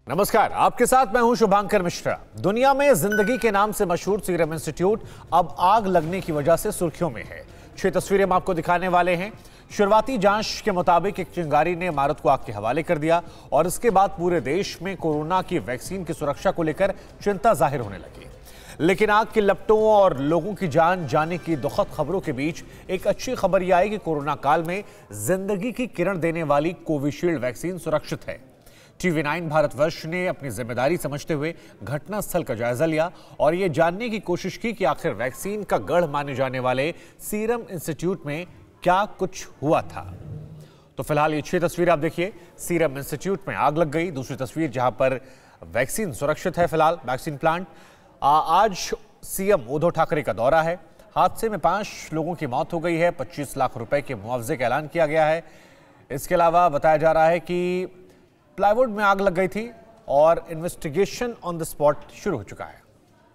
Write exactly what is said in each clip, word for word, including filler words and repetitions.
नमस्कार, आपके साथ मैं हूं शुभांकर मिश्रा। दुनिया में जिंदगी के नाम से मशहूर सीरम इंस्टीट्यूट अब आग लगने की वजह से सुर्खियों में है। छह तस्वीरें हम आपको दिखाने वाले हैं। शुरुआती जांच के मुताबिक एक चिंगारी ने इमारत को आग के हवाले कर दिया और इसके बाद पूरे देश में कोरोना की वैक्सीन की सुरक्षा को लेकर चिंता जाहिर होने लगी। लेकिन आग की लपटों और लोगों की जान जाने की दुखद खबरों के बीच एक अच्छी खबर यह आई कि कोरोना काल में जिंदगी की किरण देने वाली कोविशील्ड वैक्सीन सुरक्षित है। टीवी नाइन भारतवर्ष ने अपनी जिम्मेदारी समझते हुए घटनास्थल का जायजा लिया और यह जानने की कोशिश की कि आखिर वैक्सीन का गढ़ माने जाने वाले सीरम इंस्टीट्यूट में क्या कुछ हुआ था। तो फिलहाल ये छह तस्वीर आप देखिए। सीरम इंस्टीट्यूट में आग लग गई। दूसरी तस्वीर जहां पर वैक्सीन सुरक्षित है। फिलहाल वैक्सीन प्लांट। आज सीएम उद्धव ठाकरे का दौरा है। हादसे में पांच लोगों की मौत हो गई है। पच्चीस लाख रुपए के मुआवजे का ऐलान किया गया है। इसके अलावा बताया जा रहा है कि प्लाईवुड में आग लग गई थी और इन्वेस्टिगेशन ऑन द स्पॉट शुरू हो चुका है।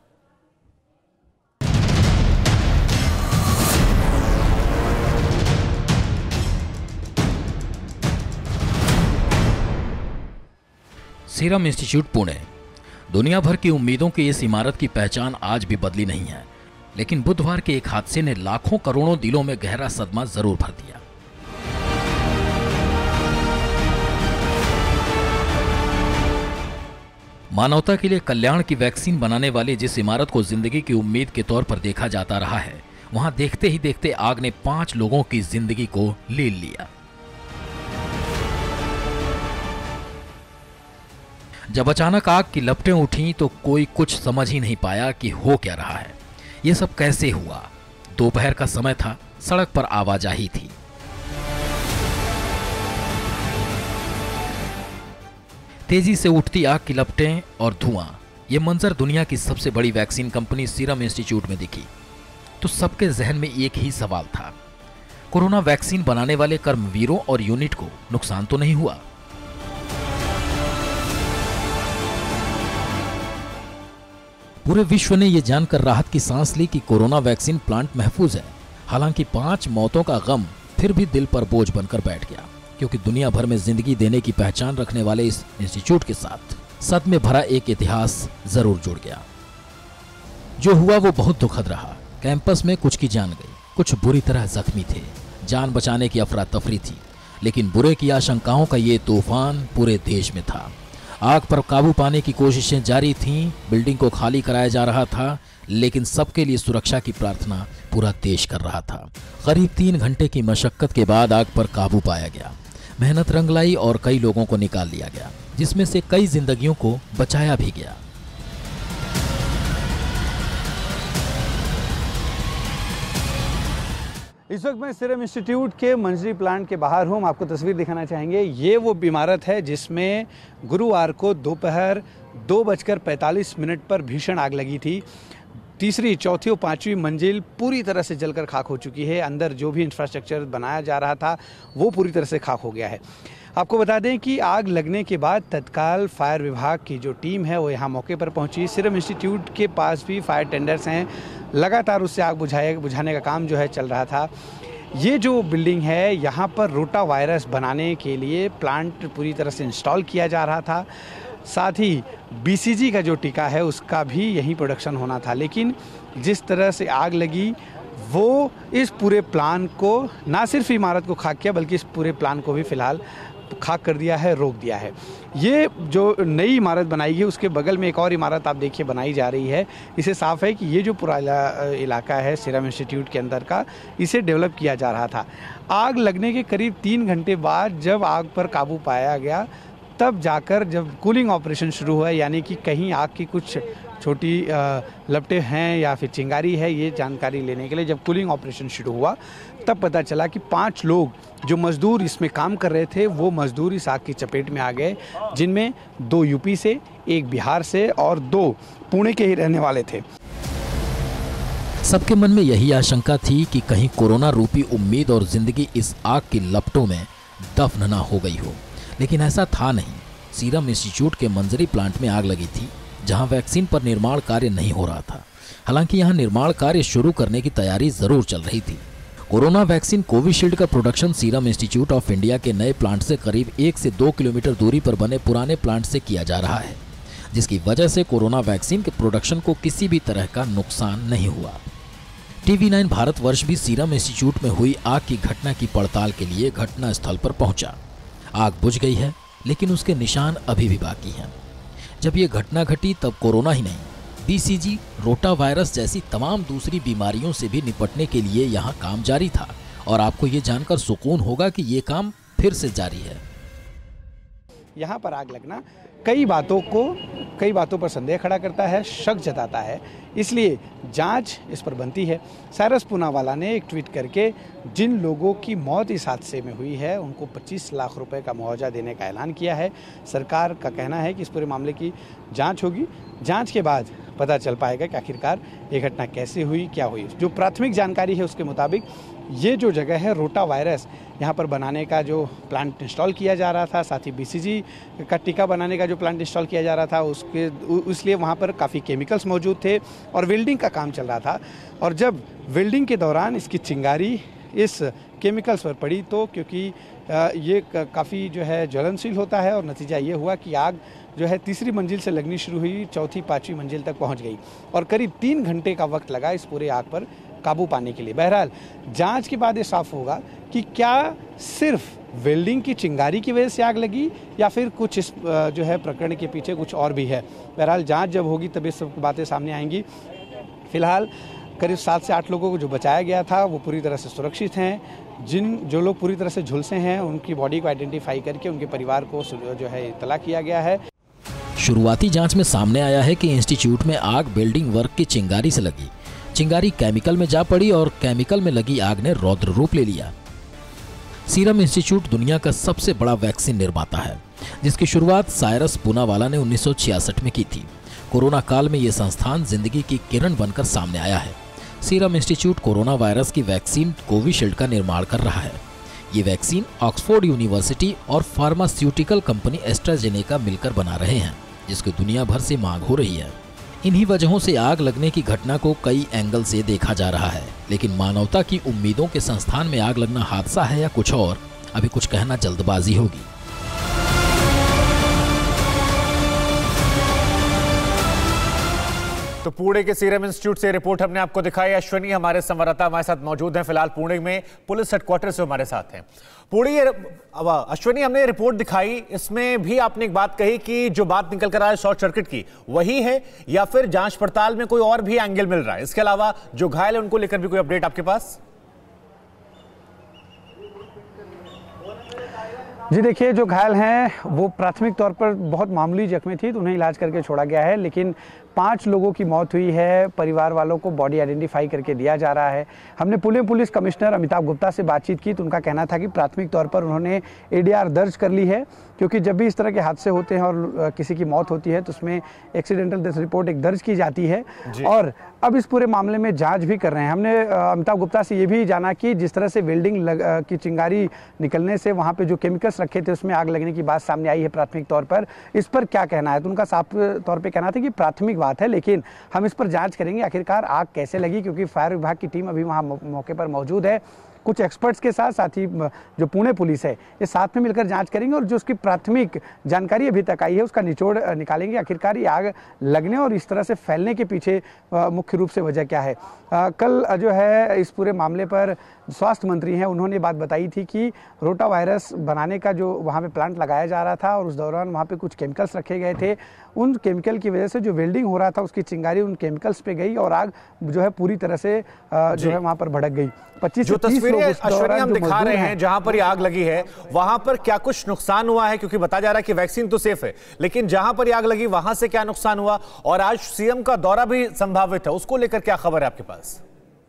Serum Institute Pune. दुनिया भर की उम्मीदों की इस इमारत की पहचान आज भी बदली नहीं है, लेकिन बुधवार के एक हादसे ने लाखों करोड़ों दिलों में गहरा सदमा जरूर भर दिया। मानवता के लिए कल्याण की वैक्सीन बनाने वाली जिस इमारत को जिंदगी की उम्मीद के तौर पर देखा जाता रहा है, वहां देखते ही देखते आग ने पांच लोगों की जिंदगी को ले लिया। जब अचानक आग की लपटें उठीं तो कोई कुछ समझ ही नहीं पाया कि हो क्या रहा है। यह सब कैसे हुआ। दोपहर का समय था, सड़क पर आवाजाही थी। तेजी से उठती आग की लपटें और धुआं, यह मंजर दुनिया की सबसे बड़ी वैक्सीन कंपनी सीरम इंस्टीट्यूट में दिखी तो सबके जहन में एक ही सवाल था, कोरोना वैक्सीन बनाने वाले कर्मवीरों और यूनिट को नुकसान तो नहीं हुआ। पूरे विश्व ने यह जानकर राहत की सांस ली कि कोरोना वैक्सीन प्लांट महफूज है। हालांकि पांच मौतों का गम फिर भी दिल पर बोझ बनकर बैठ गया, क्योंकि दुनिया भर में जिंदगी देने की पहचान रखने वाले इस इंस्टीट्यूट के साथ सदमे भरा एक इतिहास जरूर जुड़ गया। जो हुआ वो बहुत दुखद रहा। कैंपस में कुछ की जान गई, कुछ बुरी तरह जख्मी थे। जान बचाने की अफरा तफरी थी, लेकिन बुरे की आशंकाओं का ये तूफान पूरे देश में था। आग पर काबू पाने की कोशिशें जारी थीं, बिल्डिंग को खाली कराया जा रहा था, लेकिन सबके लिए सुरक्षा की प्रार्थना पूरा देश कर रहा था। करीब तीन घंटे की मशक्कत के बाद आग पर काबू पाया गया। मेहनत रंग लाई और कई लोगों को निकाल लिया गया, जिसमें से कई जिंदगियों को बचाया भी गया। इस वक्त मैं सीरम इंस्टीट्यूट के मंजरी प्लांट के बाहर हूँ। हम आपको तस्वीर दिखाना चाहेंगे। ये वो इमारत है जिसमें गुरुवार को दोपहर दो बजकर पैंतालीस मिनट पर भीषण आग लगी थी। तीसरी, चौथी और पांचवी मंजिल पूरी तरह से जलकर खाक हो चुकी है। अंदर जो भी इंफ्रास्ट्रक्चर बनाया जा रहा था वो पूरी तरह से खाक हो गया है। आपको बता दें कि आग लगने के बाद तत्काल फायर विभाग की जो टीम है वो यहाँ मौके पर पहुंची। सीरम इंस्टीट्यूट के पास भी फायर टेंडर्स हैं, लगातार उससे आग बुझाए बुझाने का काम जो है चल रहा था। ये जो बिल्डिंग है यहाँ पर रोटा वायरस बनाने के लिए प्लांट पूरी तरह से इंस्टॉल किया जा रहा था। साथ ही बीसीजी का जो टीका है उसका भी यहीं प्रोडक्शन होना था, लेकिन जिस तरह से आग लगी वो इस पूरे प्लान को, ना सिर्फ इमारत को खाक किया बल्कि इस पूरे प्लान को भी फिलहाल खाक कर दिया है, रोक दिया है। ये जो नई इमारत बनाई गई उसके बगल में एक और इमारत आप देखिए बनाई जा रही है। इसे साफ है कि ये जो पूरा इलाका है सीरम इंस्टीट्यूट के अंदर का, इसे डेवलप किया जा रहा था। आग लगने के करीब तीन घंटे बाद जब आग पर काबू पाया गया, तब जाकर जब कूलिंग ऑपरेशन शुरू हुआ, यानी कि कहीं आग की कुछ छोटी लपटें हैं या फिर चिंगारी है, ये जानकारी लेने के लिए जब कूलिंग ऑपरेशन शुरू हुआ तब पता चला कि पांच लोग जो मजदूर इसमें काम कर रहे थे वो मजदूर इस आग की चपेट में आ गए, जिनमें दो यूपी से, एक बिहार से और दो पुणे के ही रहने वाले थे। सबके मन में यही आशंका थी कि कहीं कोरोना रूपी उम्मीद और जिंदगी इस आग की लपटों में दफन न हो गई हो, लेकिन ऐसा था नहीं। सीरम इंस्टीट्यूट के मंजरी प्लांट में आग लगी थी, जहां वैक्सीन पर निर्माण कार्य नहीं हो रहा था। हालांकि यहां निर्माण कार्य शुरू करने की तैयारी जरूर चल रही थी। कोरोना वैक्सीन कोविशील्ड का production Serum Institute of India के नए प्लांट से करीब एक से दो किलोमीटर दूरी पर बने पुराने प्लांट से किया जा रहा है, जिसकी वजह से कोरोना वैक्सीन के प्रोडक्शन को किसी भी तरह का नुकसान नहीं हुआ। टीवी नाइन भारतवर्ष भी सीरम इंस्टीट्यूट में हुई आग की घटना की पड़ताल के लिए घटना स्थल पर पहुंचा। आग बुझ गई है, लेकिन उसके निशान अभी भी बाकी हैं। जब ये घटना घटी तब कोरोना ही नहीं, बीसीजी, रोटा वायरस जैसी तमाम दूसरी बीमारियों से भी निपटने के लिए यहाँ काम जारी था और आपको ये जानकर सुकून होगा कि ये काम फिर से जारी है। यहाँ पर आग लगना कई बातों को कई बातों पर संदेह खड़ा करता है, शक जताता है, इसलिए जांच इस पर बनती है। साइरस पूनावाला ने एक ट्वीट करके जिन लोगों की मौत इस हादसे में हुई है उनको पच्चीस लाख रुपए का मुआवजा देने का ऐलान किया है। सरकार का कहना है कि इस पूरे मामले की जांच होगी, जांच के बाद पता चल पाएगा कि आखिरकार ये घटना कैसे हुई, क्या हुई। जो प्राथमिक जानकारी है उसके मुताबिक ये जो जगह है रोटा वायरस यहाँ पर बनाने का जो प्लांट इंस्टॉल किया जा रहा था, साथ ही बीसीजी का टीका बनाने का जो प्लांट इंस्टॉल किया जा रहा था उसके इसलिए वहाँ पर काफ़ी केमिकल्स मौजूद थे और वेल्डिंग का काम चल रहा था। और जब वेल्डिंग के दौरान इसकी चिंगारी इस केमिकल्स पर पड़ी तो क्योंकि ये काफ़ी जो है ज्वलनशील होता है और नतीजा ये हुआ कि आग जो है तीसरी मंजिल से लगनी शुरू हुई, चौथी पाँचवीं मंजिल तक पहुंच गई और करीब तीन घंटे का वक्त लगा इस पूरे आग पर काबू पाने के लिए। बहरहाल जांच के बाद ये साफ होगा कि क्या सिर्फ वेल्डिंग की चिंगारी की वजह से आग लगी या फिर कुछ इस जो है प्रकरण के पीछे कुछ और भी है। बहरहाल जांच जब होगी तब ये सब बातें सामने आएंगी। फिलहाल करीब सात से आठ लोगों को जो बचाया गया था वो पूरी तरह से सुरक्षित हैं। जिन जो लोग पूरी तरह से झुलसे हैं उनकी बॉडी को आइडेंटिफाई करके उनके परिवार को जो है इत्तला किया गया है। शुरुआती जांच में सामने आया है कि इंस्टीट्यूट में आग वेल्डिंग वर्क की चिंगारी से लगी। चिंगारी केमिकल में जा पड़ी और केमिकल में लगी आग ने रौद्र रूप ले लिया। सीरम इंस्टीट्यूट दुनिया का सबसे बड़ा वैक्सीन निर्माता है, जिसकी शुरुआत साइरस पूनावाला ने उन्नीस सौ छियासठ में की थी। कोरोना काल में यह संस्थान जिंदगी की किरण बनकर सामने आया है। सीरम इंस्टीट्यूट कोरोना वायरस की वैक्सीन कोविशील्ड का निर्माण कर रहा है। ये वैक्सीन ऑक्सफोर्ड यूनिवर्सिटी और फार्मास्यूटिकल कंपनी एस्ट्राजेनेका मिलकर बना रहे हैं, जिसकी दुनिया भर से मांग हो रही है। इन्हीं वजहों से आग लगने की घटना को कई एंगल से देखा जा रहा है, लेकिन मानवता की उम्मीदों के संस्थान में आग लगना हादसा है या कुछ और, अभी कुछ कहना जल्दबाजी होगी। तो पुणे के सीरम इंस्टीट्यूट से रिपोर्ट हमने आपको दिखाई। अश्विनी हमारे संवाददाता हमारे साथ मौजूद हैं, फिलहाल पुणे में पुलिस हेडक्वार्टर से हमारे साथ हैं। पुणे ये अश्विनी हमने रिपोर्ट दिखाई, इसमें भी आपने एक बात कही कि जो बात निकल कर आ रहा है शॉर्ट सर्किट की वही है या फिर जांच पड़ताल में कोई और भी एंगल मिल रहा है? इसके अलावा जो घायल है उनको लेकर भी कोई अपडेट आपके पास? जी देखिए, जो घायल हैं वो प्राथमिक तौर पर बहुत मामूली जख्मी थी तो उन्हें इलाज करके छोड़ा गया है, लेकिन पांच लोगों की मौत हुई है। परिवार वालों को बॉडी आइडेंटिफाई करके दिया जा रहा है। हमने पुणे पुलिस कमिश्नर अमिताभ गुप्ता से बातचीत की तो उनका कहना था कि प्राथमिक तौर पर उन्होंने एडीआर दर्ज कर ली है, क्योंकि जब भी इस तरह के हादसे होते हैं और किसी की मौत होती है तो उसमें एक्सीडेंटल डेथ रिपोर्ट एक दर्ज की जाती है और अब इस पूरे मामले में जांच भी कर रहे हैं। हमने अमिताभ गुप्ता से ये भी जाना कि जिस तरह से वेल्डिंग लग, की चिंगारी निकलने से वहाँ पे जो केमिकल्स रखे थे उसमें आग लगने की बात सामने आई है प्राथमिक तौर पर, इस पर क्या कहना है। तो उनका साफ तौर पर कहना था कि प्राथमिक बात है, लेकिन हम इस पर जांच करेंगे आखिरकार आग कैसे लगी, क्योंकि फायर विभाग की टीम अभी वहाँ मौके पर मौजूद है। कुछ एक्सपर्ट्स के साथ साथ ही जो पुणे पुलिस है ये साथ में मिलकर जांच करेंगे और जो उसकी प्राथमिक जानकारी अभी तक आई है उसका निचोड़ निकालेंगे। आखिरकार ये आग लगने और इस तरह से फैलने के पीछे मुख्य रूप से वजह क्या है। आ, कल जो है इस पूरे मामले पर स्वास्थ्य मंत्री हैं, उन्होंने बात बताई थी कि रोटा वायरस बनाने का जो वहाँ पे प्लांट लगाया जा रहा था और उस दौरान वहाँ पे कुछ केमिकल्स रखे गए थे, उन केमिकल की वजह से जो वेल्डिंग हो रहा था उसकी चिंगारी उन केमिकल्स पे गई और आग जो है पूरी तरह से जो है वहाँ पर भड़क गई। पच्चीस जो तस्वीरें अश्विनी हम दिखा रहे हैं जहां पर ये आग लगी है वहां पर क्या कुछ नुकसान हुआ है? क्योंकि बताया जा रहा है कि वैक्सीन तो सेफ है, लेकिन जहां पर ये आग लगी वहां से क्या नुकसान हुआ? और आज सीएम का दौरा भी संभावित है, उसको लेकर क्या खबर है आपके पास?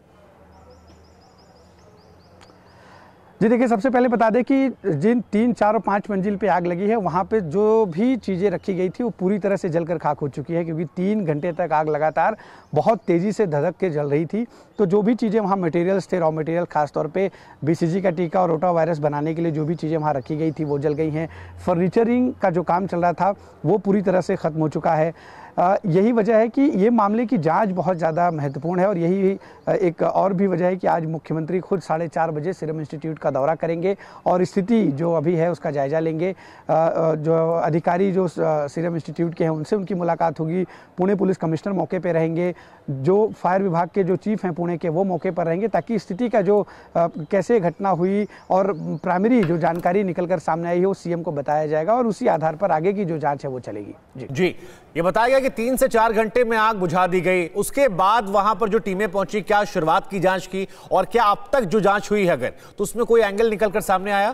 जी देखिए, सबसे पहले बता दें कि जिन तीन चार और पाँच मंजिल पे आग लगी है वहाँ पे जो भी चीज़ें रखी गई थी वो पूरी तरह से जलकर खाक हो चुकी है, क्योंकि तीन घंटे तक आग लगातार बहुत तेज़ी से धधक के जल रही थी। तो जो भी चीज़ें वहाँ मटेरियल्स थे, रॉ मटेरियल, खासतौर पे बीसीजी का टीका और रोटा वायरस बनाने के लिए जो भी चीज़ें वहाँ रखी गई थी वो जल गई हैं। फर्नीचरिंग का जो काम चल रहा था वो पूरी तरह से ख़त्म हो चुका है। यही वजह है कि ये मामले की जांच बहुत ज़्यादा महत्वपूर्ण है और यही एक और भी वजह है कि आज मुख्यमंत्री खुद साढ़े चार बजे सीरम इंस्टीट्यूट का दौरा करेंगे और स्थिति जो अभी है उसका जायजा लेंगे। जो अधिकारी जो सीरम इंस्टीट्यूट के हैं उनसे उनकी मुलाकात होगी। पुणे पुलिस कमिश्नर मौके पर रहेंगे, जो फायर विभाग के जो चीफ हैं पुणे के वो मौके पर रहेंगे, ताकि स्थिति का जो कैसे घटना हुई और प्राइमरी जो जानकारी निकलकर सामने आई है वो सीएम को बताया जाएगा और उसी आधार पर आगे की जो जांच है वो चलेगी। जी जी ये बताया गया कि तीन से चार घंटे में आग बुझा दी गई। उसके बाद वहां पर जो टीमें पहुंची, क्या शुरुआत की जांच की और क्या अब तक जो जांच हुई है अगर तो उसमें कोई एंगल निकलकर सामने आया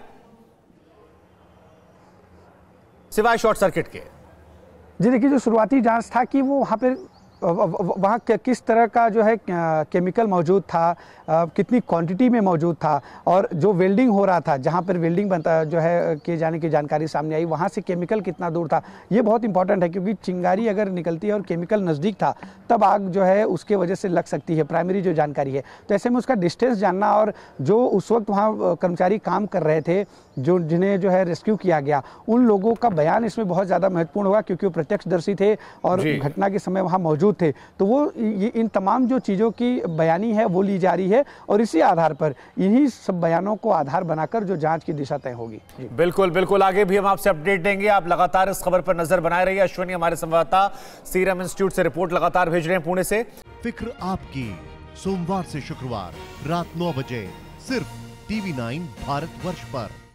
सिवाय शॉर्ट सर्किट के? जी देखिए, जो शुरुआती जांच था कि वो वहां पर वहाँ किस तरह का जो है केमिकल मौजूद था, कितनी क्वांटिटी में मौजूद था और जो वेल्डिंग हो रहा था, जहाँ पर वेल्डिंग बनता जो है किए जाने की जानकारी सामने आई, वहाँ से केमिकल कितना दूर था, ये बहुत इंपॉर्टेंट है। क्योंकि चिंगारी अगर निकलती है और केमिकल नज़दीक था तब आग जो है उसके वजह से लग सकती है, प्राइमरी जो जानकारी है। तो ऐसे में उसका डिस्टेंस जानना और जो उस वक्त वहाँ कर्मचारी काम कर रहे थे, जो जिन्हें जो है रेस्क्यू किया गया, उन लोगों का बयान इसमें बहुत ज़्यादा महत्वपूर्ण होगा क्योंकि वो प्रत्यक्षदर्शी थे और घटना के समय वहाँ मौजूद थे। तो वो ये इन तमाम जो चीज़ों की बयानी है वो ली जा रही है और इसी आधार पर इन्हीं सब बयानों को आधार बनाकर जो जांच की दिशा तय होगी। बिल्कुल बिल्कुल, आगे भी हम आपसे अपडेट देंगे। आप लगातार इस खबर पर नजर बनाए रहिए। अश्विनी हमारे संवाददाता सीरम इंस्टीट्यूट से रिपोर्ट लगातार भेज रहे हैं पुणे से। फिक्र आपकी, सोमवार से शुक्रवार रात नौ बजे सिर्फ टीवी नाइन भारतवर्ष पर।